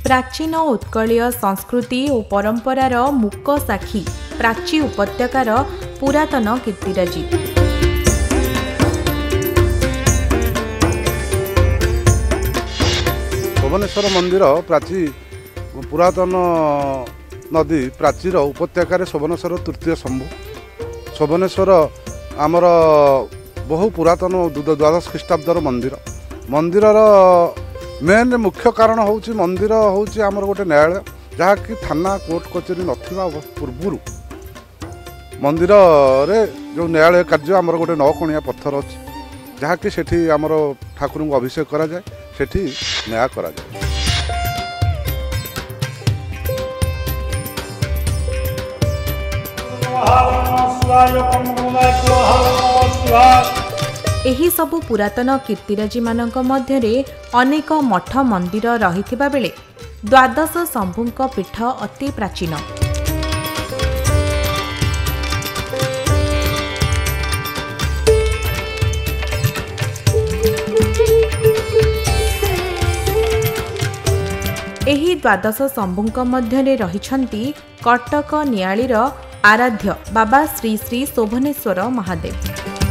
प्राचीन उत्कलीय संस्कृति और परंपरार मूक साक्षी प्राची उपत्यकार पुरातन कीर्तिराजी। भुवनेश्वर मंदिर प्राची पुरातन नदी प्राचीर उपत्यकार भुवनेश्वर तृतीय शंभु भुवनेश्वर आमर बहु पुरातन द्वादश ख्रीष्टाब्दर मंदिर मेन मुख्य कारण हूँ मंदिर हूँ आमर गोटे न्यायालय जहाँकि थाना कोर्ट कचेरी नथिबा पूर्व मंदिर रे जो न्यायालय कार्य आमर गोटे नौकोणिया पत्थर अच्छी जहाँकि सेठी आमर ठाकुर को अभिषेक करा जाए सेठी न्याय करा जाए। एही सबु पुरातन कीर्तिराजी मानक मध्यरे अनेक मठ मंदिर रहिथिबा बेले द्वादश शंभुंक पीठ अति प्राचीन। एही द्वादश शंभुंक मध्यरे रहिछंती कटक नियालीर आराध्य बाबा श्री श्री शोभनेश्वर महादेव।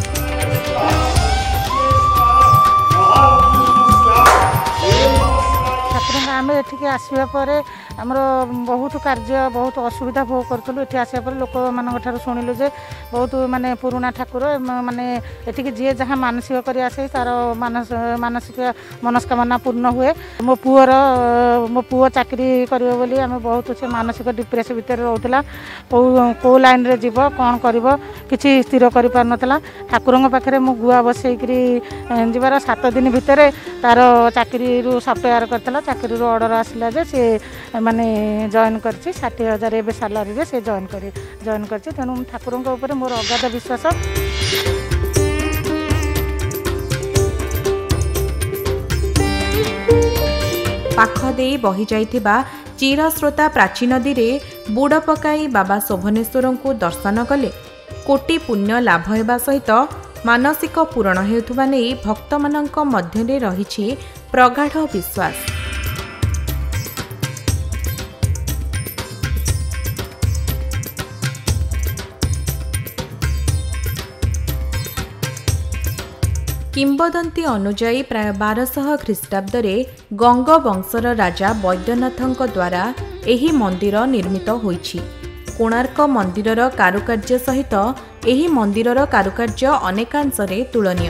आम एठिके आसवा पर आमर बहुत कार्य बहुत असुविधा भोग करूँ ये आसवा पर लोक मान शुणिलु जे बहुत माने पुराणा ठाकुर माने एठिके जी जहाँ मानसिक कर आसे तार मानसिक मनस्कामना पूर्ण हुए। मो पुओ चाकरी करियो बोली आम बहुत से मानसिक डिप्रेस भितर रोला कौ लाइन रे जीव कौन कर किसी स्थिर कर पारनला ठाकुर पाखे मु गुआ बसईकरी जीवार 7 दिन भितर तार चाकरी सफ्टवेयर करता चाकरी ऑर्डर आसला जे से माने जॉइन कर 60,000 एवं सालारी रे से जॉइन कर तेणु ठाकुर ऊपर मोर अगाध विश्वास। पाख दे बही जाइथिबा चिरस्रोता प्राची नदी रे बुड़ पकाई बाबा शोभनेश्वर को दर्शन कले कोटि पुण्य लाभ हेबा सहित मानसिक पूरण हेउथुबा नेई भक्त मानक मध्यरे रहिछि प्रगाढ़ विश्वास। किंबदंती अनुजाई प्राय 1200 ख्रीष्टाब्दरे गंग वंशर राजा वैद्यनाथଙ୍କ द्वारा एही मंदिर निर्मित होईछि। कोणार्क मंदिरर कारुकार्य सहित एही मंदिरर कारुकार्य अनेकांशरे तुलनीय।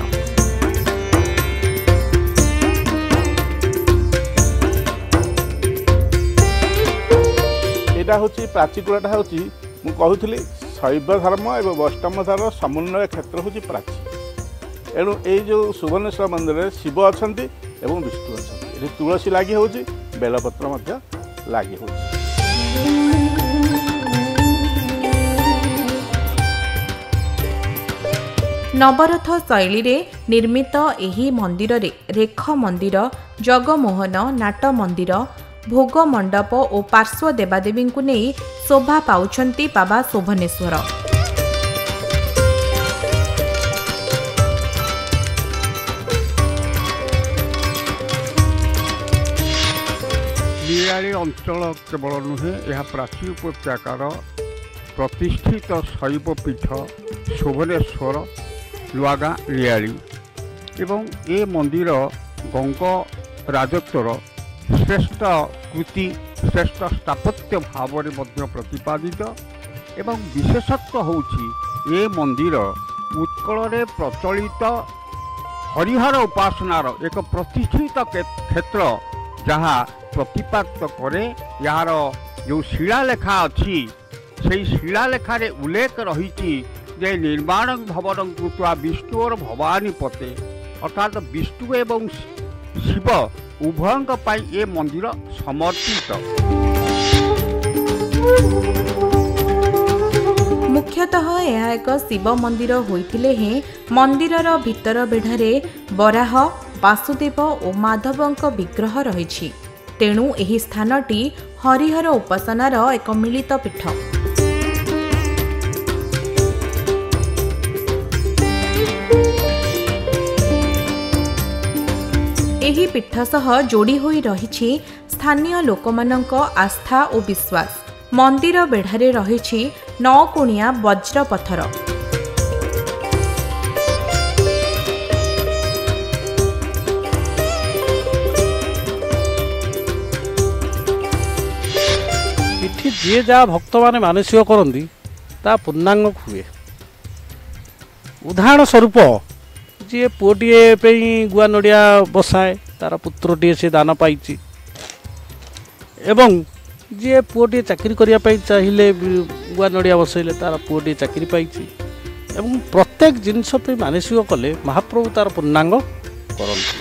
एटा होछि प्राचीकूलटा होछि मु कहूथली शैव धर्म एवं वैष्णव धर्म समन्वय क्षेत्र होछि प्राची। एणु ये जो शोभनेश्वर मंदिर में शिव अच्छा एवं विष्णु अच्छा ये तुलसी लगी हो बेलपत्र लगी हो। नवरथ शैली रे निर्मित एही मंदिर रे रेख मंदिर जगमोहन नाट मंदिर भोग मंडप और पार्श्व देवादेवी को नहीं शोभा पाउछंती बाबा शोभनेश्वर। नियाली अंचल केवल नुहे यह प्राची उपत्यकार प्रतिष्ठित शैव पीठ शोभनेश्वर लुआगा नियाली एवं ए मंदिर गंग राजत्वर श्रेष्ठ कृति श्रेष्ठ स्थापत्य भाव में प्रतिपादित एवं विशेषत्व होउछि ए मंदिर उत्कल रे प्रचलित हरिहर उपासनार एक प्रतिष्ठित क्षेत्र जहाँ प्रतिपादित करे यार जो शिलालेखा अच्छी से शिलालेखार उल्लेख रही जे निर्माण भवन कृत्वा विष्णु और भवानी पते अर्थात विष्णु एवं शिव उभयंक पाई ए मंदिर समर्पित। मुख्यतः यह एक शिव मंदिर होइथिले हे मंदिरर भितर बेढारे बराह वासुदेव और माधवंक विग्रह रहिछि। तेणु एही स्थानटी हरिहर उपासनार एक मिलित पीठ। एही पीठ सह जोड़ी होई रहिछि ସ୍ଥାନୀୟ ଲୋକମାନଙ୍କ ଆସ୍ଥା ଓ ବିଶ୍ୱାସ। ମନ୍ଦିର ବେଢ଼ାରେ ରହିଛି 9 କୋଣିଆ ବଜ୍ର ପଥର। ଏଠି ଯିଏ ଯାହା ଭକ୍ତମାନେ ମାନସିକ କରନ୍ତି ତା ପୂର୍ଣ୍ଣାଙ୍ଗ ହୁଏ। ଉଦାହରଣ ସ୍ୱରୂପ ଯିଏ ପୁଅଟିଏ ପାଇଁ ଗୁଆ ନଡ଼ିଆ ବସାଏ ତାର ପୁତ୍ରଟିଏ ସେ ଦାନ ପାଇଛି, ଏବଂ ଯିଏ ପୁଅଟିଏ ଚାକିରି କରିବା ପାଇଁ ଚାହିଁଲେ ଗୁଆ ନଡ଼ିଆ ବସାଇଲେ ତାର ପୁଅଟିଏ ଚାକିରି ପାଇଛି। ଏବଂ ପ୍ରତ୍ୟେକ ଜିନିଷ ପାଇଁ ମାନସିକ କଲେ ମହାପ୍ରଭୁ ତାର ପୂର୍ଣ୍ଣାଙ୍ଗ କରନ୍ତି।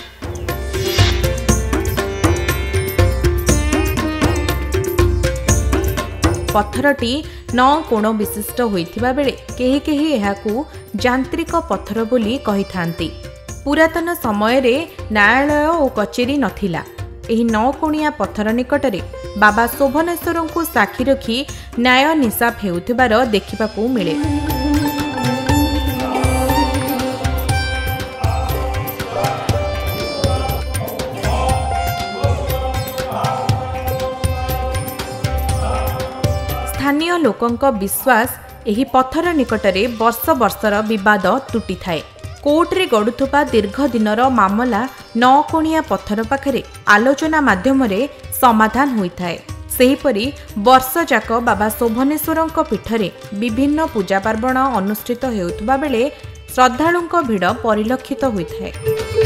ପଥରଟି 9 କୋଣ ବିଶିଷ୍ଟ ହୋଇଥିବା ବେଳେ କେହି କେହି ଏହାକୁ ଯାନ୍ତ୍ରିକ ପଥର ବୋଲି କହିଥାନ୍ତି। ପୁରାତନ ସମୟରେ ନ୍ୟାୟାଳୟ ଓ କଚେରୀ ନଥିଲା। ଏହି 9 କୋଣିଆ ପଥର ନିକଟରେ ବାବା ଶୋଭନେଶ୍ୱରଙ୍କୁ ସାକ୍ଷୀ ରଖି ନ୍ୟାୟ ନିଶାପ ହେଉଥିବାର ଦେଖିବାକୁ ମିଳେ। ସ୍ଥାନୀୟ ଲୋକଙ୍କ ବିଶ୍ୱାସ ଏହି ପଥର ନିକଟରେ ବର୍ଷ ବର୍ଷର ବିବାଦ ତୁଟିଥାଏ। କୋର୍ଟରେ ଗଡ଼ୁଥିବା ଦୀର୍ଘ ଦିନର ମାମଲା 9 କୋଣିଆ ପଥର ପାଖରେ ଆଲୋଚନା ମାଧ୍ୟମରେ ସମାଧାନ ହୋଇଥାଏ। ସେହିପରି ବର୍ଷଯାକ ବାବା ଶୋଭନେଶ୍ୱରଙ୍କ ପୀଠରେ ବିଭିନ୍ନ ପୂଜା ପାର୍ବଣ ଅନୁଷ୍ଠିତ ହେଉଥିବା ବେଳେ ଶ୍ରଦ୍ଧାଳୁଙ୍କ ଭିଡ଼ ପରିଲକ୍ଷିତ ହୋଇଥାଏ।